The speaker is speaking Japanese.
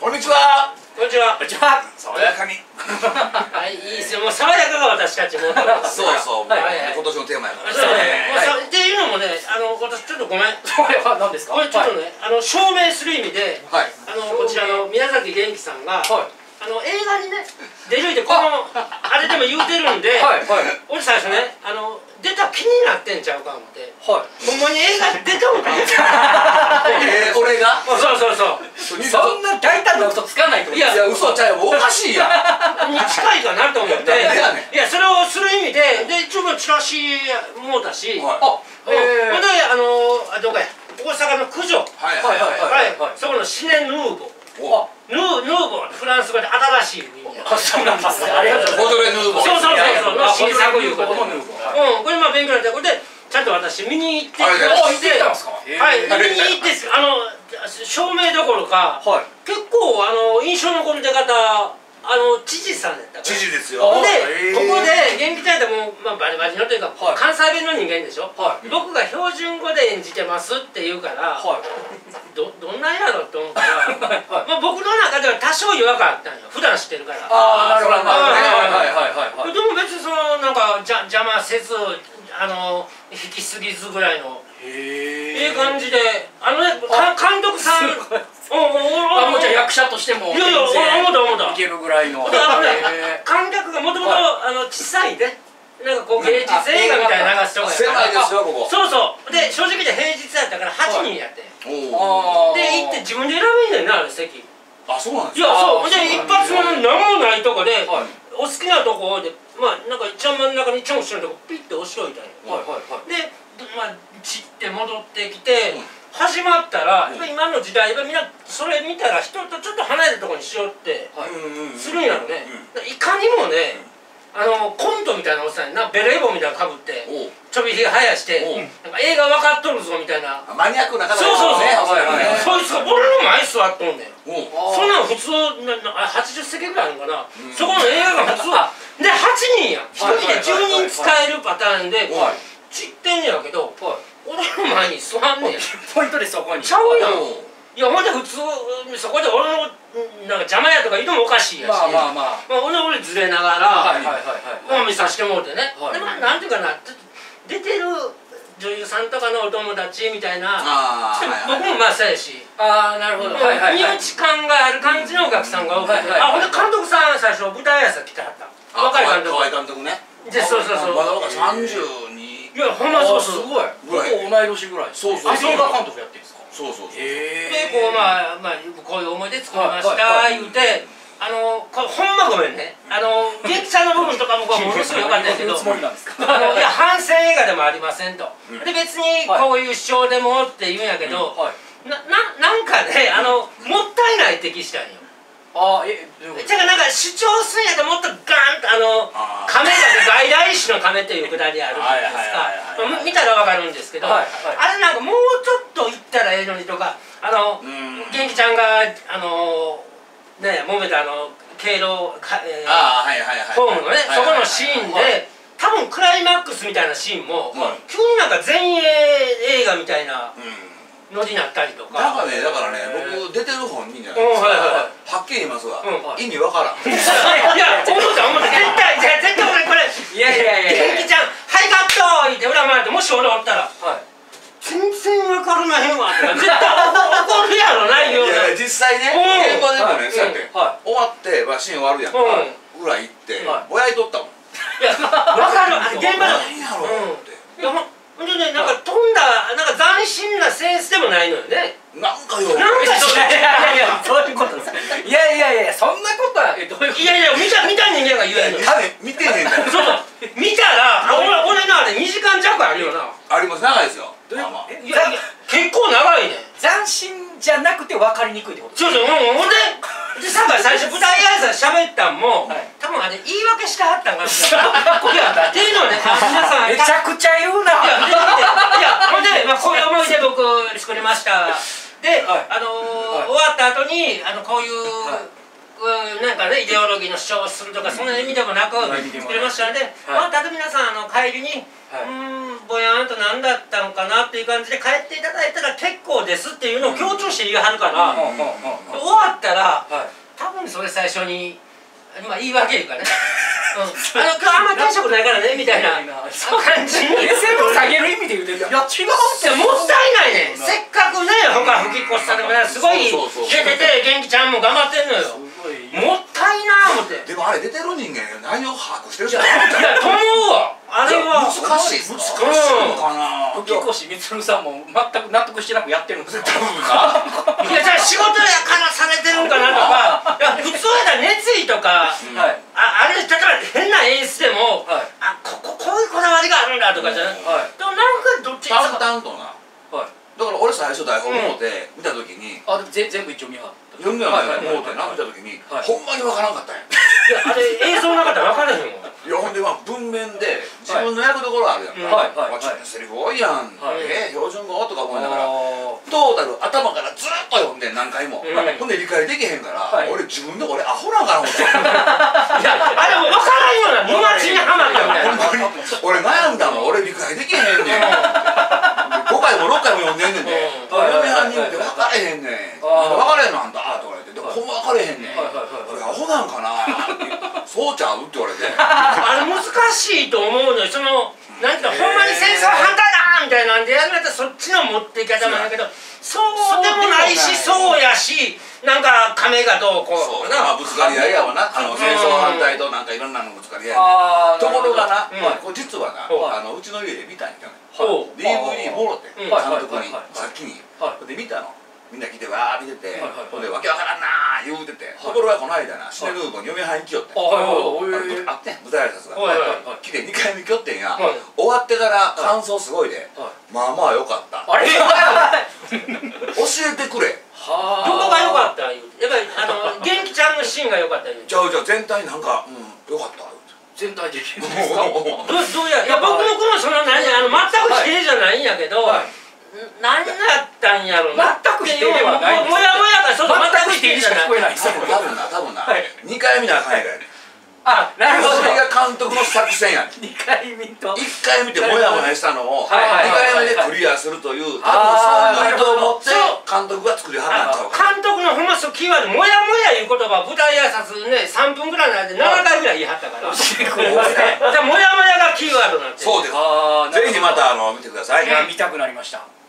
こんにちは。 こんにちは。 こんにちは。 爽やかに。 はい、いいですよ。もう爽やかが私たちも。 そうそう。今年のテーマやから。 そうね。っていうのもね、私ちょっとごめん。 それは何ですか。 これちょっとね、証明する意味で、こちらの宮崎元気さんが。映画にね、出るってこのあれでも言うてるんで、俺最初ね、出た気になってんちゃうか思って、ほんまに映画出たのかも。 俺が？ そうそうそう。 そんな大胆な嘘つかないと。 いや嘘ちゃうよ、おかしいやん。 に近いかなと思って、いやそれをする意味で、ちょっとチラシもうだし、ほんでどこや、大阪の九条、そこのシネヌーボー。ヌーボーフランス語で新しい意味や。 そうなんですね。ありがとうボドレ・ヌーボー。 そうそうそうの新作いうこと。 これまあ勉強になって、これでちゃんと私見に行ってきまして、はい、見に行って証明どころか結構印象残る出方。知事さんやったから。 知事ですよ。 で、ここで元気ちゃんってもうバリバリのというか関西弁の人間でしょ。僕が標準語で演じてますって言うから、どんなんやろって思ったら、僕の中では多少違和感あったんよ。普段知ってるから。 ああ、なるほど。 でも別になんか邪魔せず引きすぎずぐらいの感じで、監督さんもうじゃあ役者としてもいやいや思ったいけるぐらいの観客がもともと小さいね、なんかこう芸術映画みたいな流すとこやから。 狭いですよここ。 そうそうで、正直で平日やったから8人やって、で行って自分で選べんねんな、あれ席。 あ、そうなんですか。いやそうで、一発目の何もないとこでお好きなとこで、まあなんか一番真ん中に一番後ろのとこピッて押しといたんよ。で散って戻ってきて始まったら、今の時代はみんなそれ見たら人とちょっと離れたところにしようってするんやろね。いかにもね、コントみたいなおっさんにな、ベレー帽みたいなのかぶってちょびひげ生やして、なんか映画分かっとるぞみたいなマニアックな方ですね。そいつが俺の前座っとんねん。そんなん普通80席ぐらいあるのかな、そこの映画が普通で8人や、1人で10人使えるパターンで散ってんねやけど、俺の前に座んねん。 ポイントでそこにちゃうやん。いや、ほんで普通そこで俺のなんか邪魔やとか言うのもおかしいやし、俺ずれながら見させてもらってね。でまあなんていうかな、出てる女優さんとかのお友達みたいな、僕もまあそうやし、 なるほど、 身内感がある感じのお客さんが多くて、ほんで監督さん最初舞台挨拶来てはった。若い監督。 河合監督ね。 そうそうそう。 まだ32。 いや、ほんまそうそう。 すごい。僕同い年ぐらい。そうそう。映画監督やってるんですか。 そうそう。 でこうこういう思い出作りました言うて、ほんまごめんね、元気さんの部分とか僕はものすごい良かったんやけど、いや反戦映画でもありませんと。で別にこういう主張でもって言うんやけど、なんかねもったいないって気したんよ。だからなんか主張すんやともっとガーンと亀だけ外来種の亀っていうくだりあるじゃないですか。見たらわかるんですけど、あれなんかもうちょっと言ったらええのにとか、元気ちゃんがね揉めた敬老ホームのね、そこのシーンで多分クライマックスみたいなシーンも急になんか前衛映画みたいなのになったりとか。 だからね、僕出てる本人じゃないですか、はっきり言いますが意味わからん。いや思った絶対俺これ元気ちゃん「はいカット!」言って裏回って、もし俺おったら「全然わからないわ」とか絶対怒るやろな言うの。 実際ね現場でもね、そうやって終わってシーン終わるやんか、裏行ってぼやいとったもん。 いやわかる、現場で何やろうって。 ほんでね、なんか飛んだなんか斬新なセンスでもないのよね。 なんかよ、 なんかそういうことですか。いやそんなことは。いや見た人間が言えんの。 見てへんから。 そう見たら俺のあれ2時間弱あるよな。 あります、長いですよ。 いや結構長いね。 斬新じゃなくて分かりにくいってこと。 そうそう、ほんで最初舞台挨拶喋ったんも多分あれ言い訳してはったんかな。いやっていうのね、皆さんめちゃくちゃ言うな。 いやほんでこういう思い出僕作りました。で終わった後にこういうなんかねイデオロギーの主張をするとかそんな意味でもなく作りましたので、終わった後皆さん帰りにぼやーんと何だったのかなっていう感じで帰っていただいたら結構ですっていうのを強調して言いはるから、終わったらそれ最初にまあ言い訳いうかね今日あんまり大したことないからねみたいな感じに目線を下げる意味で言うて、いや違うってもったいないね。せっかくね他吹き越したでもねすごい出てて元気ちゃんも頑張ってんのよ。もったいな思って。 でもあれ出てる人間内容把握してるじゃん。 いやと思うわ。あれは難しいのかな。 吹越充さんも全く納得してなくやってるんですよ。 多分な。 いやじゃあ仕事やからされてるんかなとか、いや普通やったら熱意とか、あれだから変な演出でも、あこういうこだわりがあるんだとかじゃない。でもなんかどっち淡々とな。だから俺最初台本持って見た時に、 全部一応見はった。 読んでない持ってな見た時にほんまに分からんかったんや。 いやあれ映像なかったら分からへんもん。 いやほんで文面で自分の役どころあるやんか。セリフ多いやん。標準語とか思いながらトータル頭からずっと読んで何回も。ほんで理解できへんから俺自分で俺アホなんかな思って。いやあれも分からんような沼地にはまったみたいな。 俺悩んだもん。俺理解できへんねん。5回も6回も読んでんねんで。嫁はんに言うて分かれへんねん。分かれへんのあんたとか言って、でもほんま分かれへんねん。俺アホなんかな。そうちゃうって言われて。 あれ難しいと思うのよ。そのなんかほんまに戦争反対だみたいなんでやるやったらそっちの持っていき方もあるけど、そうでもないしそうやし、なんか亀がどうこうなぶつかり合いやわな。戦争反対となんかいろんなのぶつかり合い。ところがな、実はなうちの家で見たんやね。DVD もろて監督にさっきにで見たの。みんな来てわー見てて、ほんでわけわからんなー言うてて、ところがこの間なシネヌーボーに嫁はんに来よってあってん舞台挨拶が来て2回目来よってんや。終わってから感想すごいで、まあまあよかった。 あれ教えてくれ。 どこがよかった言うて、やっぱり元気ちゃんのシーンがよかった言うて。 じゃあ全体なんかよかった全体的にですか。 どうや、いや僕もその何全く否定じゃないんやけど、何やったんやろな。 全く否定ではない。 もやもやがその全く否定じゃない。 多分な2回見なあかんやからね。 あ、なるほど。 それが監督の作戦やねん。 2回見と 1回見てモヤモヤしたのを2回目でクリアするという、多分そういう意図を持って監督が作りはったんちゃうか。 監督のほんまそうキーワード、もやもやいう言葉、舞台挨拶ね3分ぐらいなんで7回ぐらい言いはったから。じゃあもやもやがキーワードなんて。 そうです。ぜひまた見てください。 見たくなりました。